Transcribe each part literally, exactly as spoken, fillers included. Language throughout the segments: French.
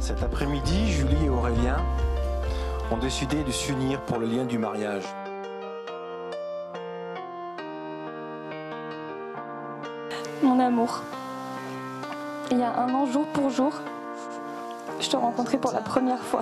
Cet après-midi, Julie et Aurélien ont décidé de s'unir pour le lien du mariage. Mon amour, il y a un an, jour pour jour, je te rencontrais pour la première fois.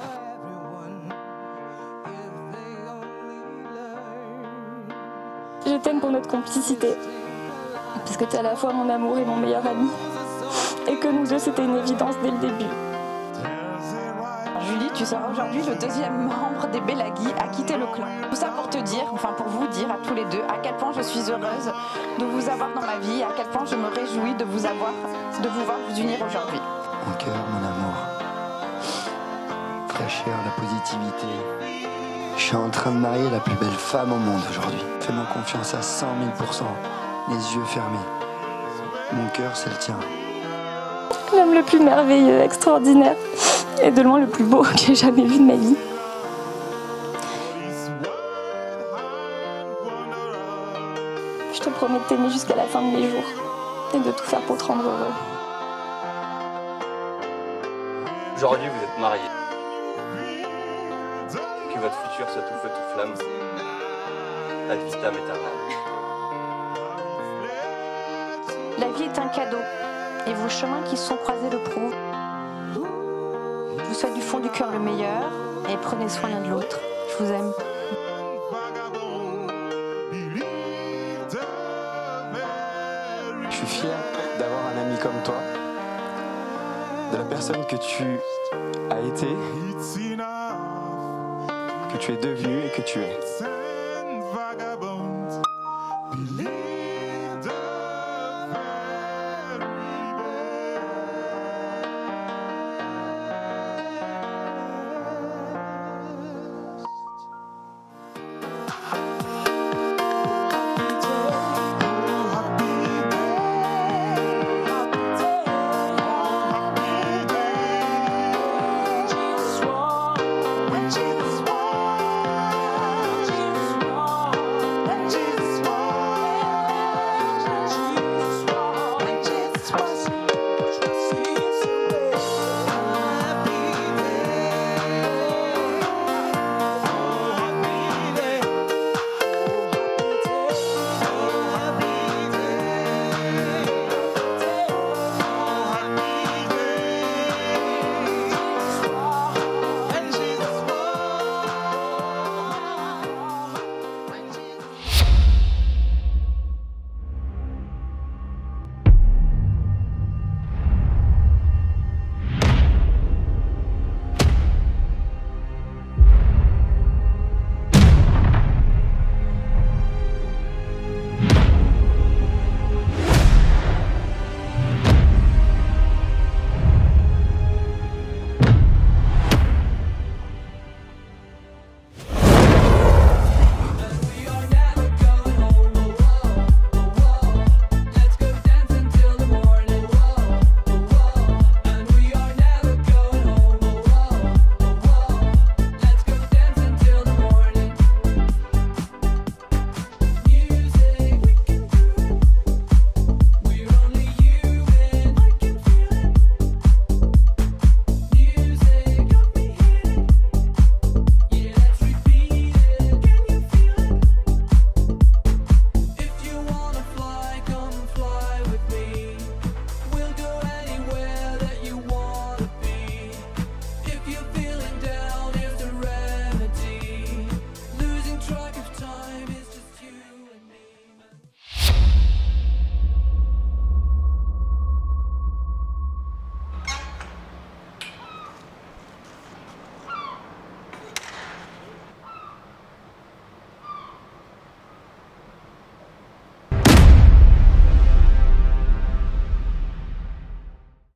Je t'aime pour notre complicité, parce que tu es à la fois mon amour et mon meilleur ami, et que nous deux, c'était une évidence dès le début. Julie, tu seras aujourd'hui le deuxième membre des Bellagui à quitter le clan. Tout ça pour te dire, enfin pour vous dire à tous les deux, à quel point je suis heureuse de vous avoir dans ma vie, à quel point je me réjouis de vous avoir, de vous voir vous unir aujourd'hui. Mon cœur, mon amour, fraîcheur, la positivité. Je suis en train de marier la plus belle femme au monde aujourd'hui. Fais-moi confiance à cent mille pour cent, les yeux fermés. Mon cœur, c'est le tien. L'homme le plus merveilleux, extraordinaire, et de loin le plus beau que j'ai jamais vu de ma vie. Je te promets de t'aimer jusqu'à la fin de mes jours, et de tout faire pour te rendre heureux. Aujourd'hui, vous êtes mariés. Que votre futur soit tout feu, tout flamme. Ad vitam aeternam. La vie est un cadeau, et vos chemins qui se sont croisés le prouvent. Je vous souhaite du fond du cœur le meilleur, et prenez soin l'un de l'autre. Je vous aime. Je suis fier d'avoir un ami comme toi, de la personne que tu as été, que tu es devenue et que tu es.